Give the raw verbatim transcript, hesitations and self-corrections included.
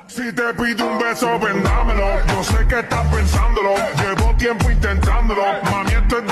Si te pido un beso, vendámelo. Yo sé que estás pensándolo. Llevo tiempo intentándolo. Mami, esto es